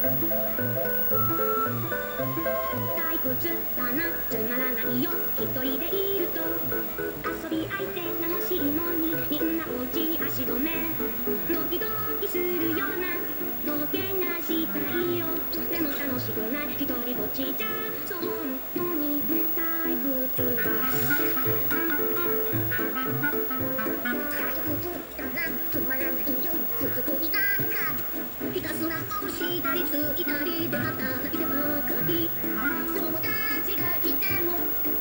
退屈だな、つまらないよ、一人でいると。遊び相手が欲しいのに、みんなお家に足止め。ドキドキするような冒険がしたいよ。でも楽しくない、一人ぼっちじゃ、そう本当に退屈だ。退屈だな、つまらないよ、続くになんか。ひたすら押したりついたりで働いてばかり。友達が来ても